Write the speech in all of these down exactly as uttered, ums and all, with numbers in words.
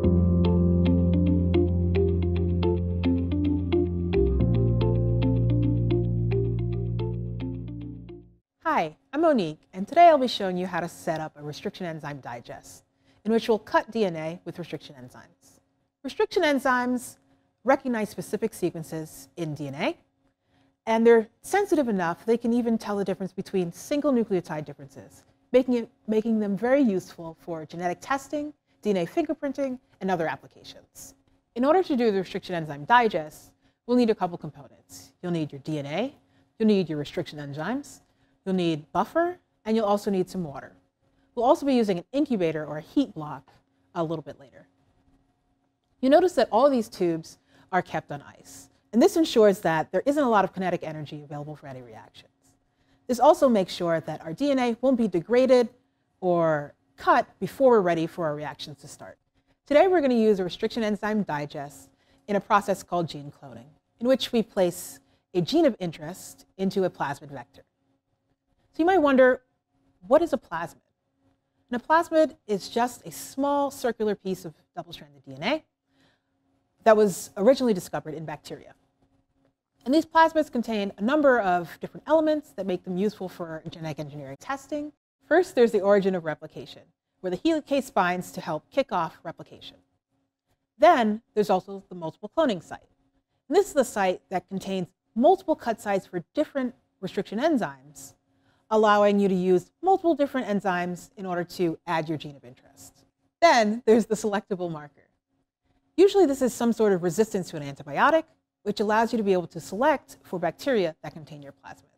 Hi, I'm Monique, and today I'll be showing you how to set up a restriction enzyme digest, in which we'll cut D N A with restriction enzymes. Restriction enzymes recognize specific sequences in D N A, and they're sensitive enough they can even tell the difference between single nucleotide differences, making, it, making them very useful for genetic testing, D N A fingerprinting, and other applications. In order to do the restriction enzyme digest, we'll need a couple components. You'll need your D N A, you'll need your restriction enzymes, you'll need buffer, and you'll also need some water. We'll also be using an incubator or a heat block a little bit later. You notice that all of these tubes are kept on ice, and this ensures that there isn't a lot of kinetic energy available for any reactions. This also makes sure that our D N A won't be degraded or cut before we're ready for our reactions to start. Today we're going to use a restriction enzyme digest in a process called gene cloning, in which we place a gene of interest into a plasmid vector. So you might wonder, what is a plasmid? And a plasmid is just a small circular piece of double-stranded D N A that was originally discovered in bacteria. And these plasmids contain a number of different elements that make them useful for genetic engineering testing. First, there's the origin of replication, where the helicase binds to help kick off replication. Then there's also the multiple cloning site. And this is the site that contains multiple cut sites for different restriction enzymes, allowing you to use multiple different enzymes in order to add your gene of interest. Then there's the selectable marker. Usually this is some sort of resistance to an antibiotic, which allows you to be able to select for bacteria that contain your plasmid.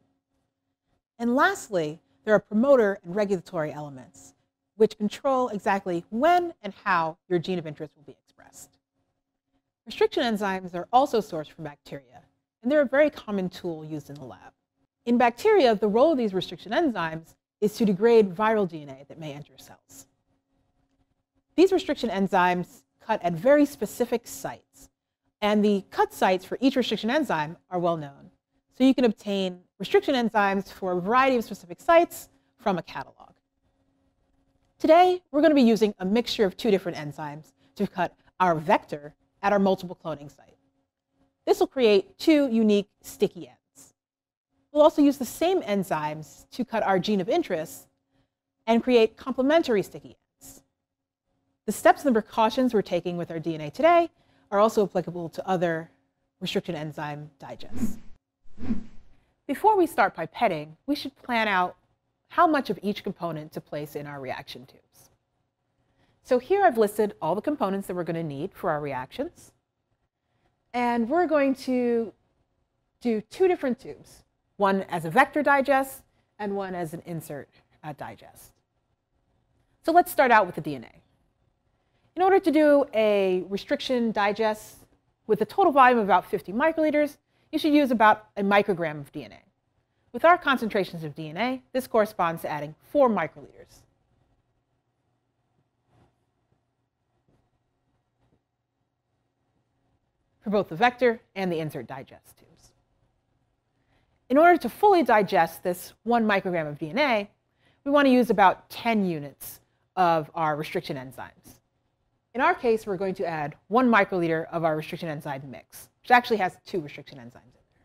And lastly, there are promoter and regulatory elements, which control exactly when and how your gene of interest will be expressed. Restriction enzymes are also sourced from bacteria, and they're a very common tool used in the lab. In bacteria, the role of these restriction enzymes is to degrade viral D N A that may enter cells. These restriction enzymes cut at very specific sites, and the cut sites for each restriction enzyme are well known. So you can obtain restriction enzymes for a variety of specific sites from a catalog. Today, we're going to be using a mixture of two different enzymes to cut our vector at our multiple cloning site. This will create two unique sticky ends. We'll also use the same enzymes to cut our gene of interest and create complementary sticky ends. The steps and the precautions we're taking with our D N A today are also applicable to other restriction enzyme digests. Before we start pipetting, we should plan out how much of each component to place in our reaction tubes. So here I've listed all the components that we're going to need for our reactions. And we're going to do two different tubes, one as a vector digest and one as an insert uh, digest. So let's start out with the D N A. In order to do a restriction digest with a total volume of about fifty microliters, you should use about a microgram of D N A. With our concentrations of D N A, this corresponds to adding four microliters. For both the vector and the insert digest tubes. In order to fully digest this one microgram of D N A, we want to use about ten units of our restriction enzymes. In our case, we're going to add one microliter of our restriction enzyme mix, which actually has two restriction enzymes in there.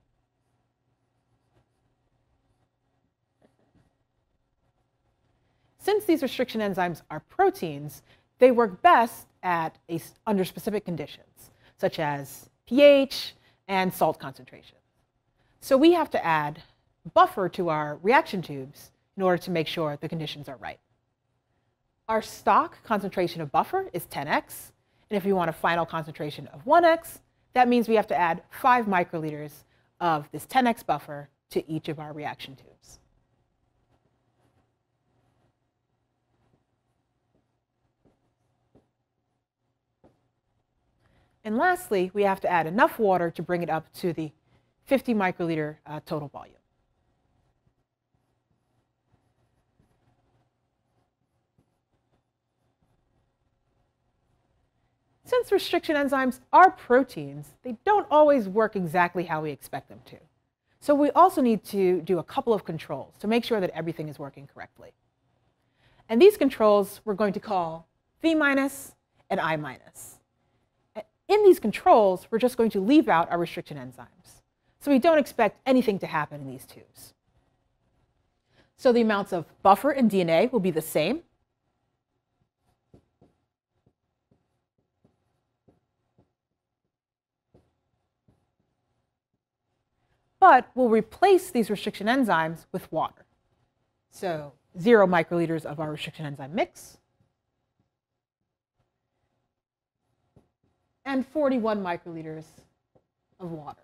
Since these restriction enzymes are proteins, they work best at a, under specific conditions, such as pH and salt concentration. So we have to add buffer to our reaction tubes in order to make sure the conditions are right. Our stock concentration of buffer is ten x, and if you want a final concentration of one x, that means we have to add five microliters of this ten x buffer to each of our reaction tubes. And lastly, we have to add enough water to bring it up to the fifty microliter uh, total volume. Since restriction enzymes are proteins, they don't always work exactly how we expect them to. So we also need to do a couple of controls to make sure that everything is working correctly. And these controls we're going to call V minus and I minus. In these controls, we're just going to leave out our restriction enzymes. So we don't expect anything to happen in these tubes. So the amounts of buffer and D N A will be the same. But we'll replace these restriction enzymes with water. So zero microliters of our restriction enzyme mix and forty-one microliters of water.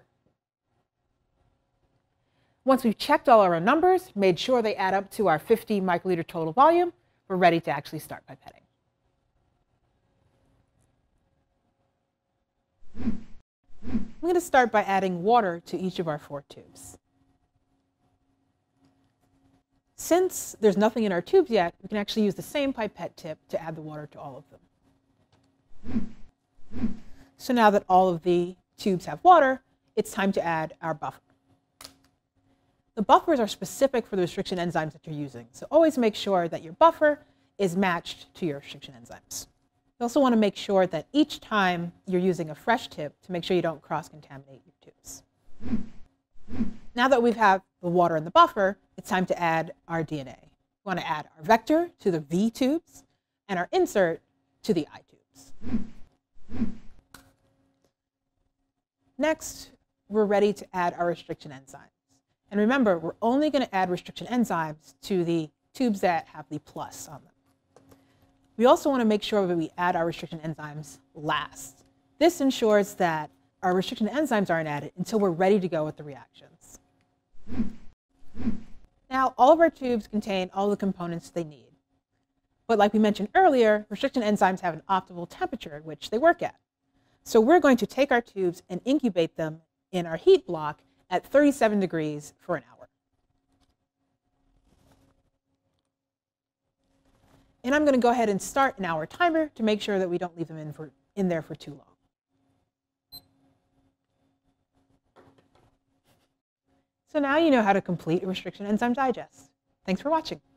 Once we've checked all our numbers, made sure they add up to our fifty microliter total volume, we're ready to actually start pipetting. I'm going to start by adding water to each of our four tubes. Since there's nothing in our tubes yet, we can actually use the same pipette tip to add the water to all of them. So now that all of the tubes have water, it's time to add our buffer. The buffers are specific for the restriction enzymes that you're using, so always make sure that your buffer is matched to your restriction enzymes. You also want to make sure that each time you're using a fresh tip to make sure you don't cross-contaminate your tubes. Now that we have the water and the buffer, it's time to add our D N A. We want to add our vector to the V tubes and our insert to the I tubes. Next, we're ready to add our restriction enzymes. And remember, we're only going to add restriction enzymes to the tubes that have the plus on them. We also want to make sure that we add our restriction enzymes last. This ensures that our restriction enzymes aren't added until we're ready to go with the reactions. Now, all of our tubes contain all the components they need. But like we mentioned earlier, restriction enzymes have an optimal temperature at which they work at. So we're going to take our tubes and incubate them in our heat block at thirty-seven degrees for an hour. And I'm going to go ahead and start an hour timer to make sure that we don't leave them in, for, in there for too long. So now you know how to complete a restriction enzyme digest. Thanks for watching.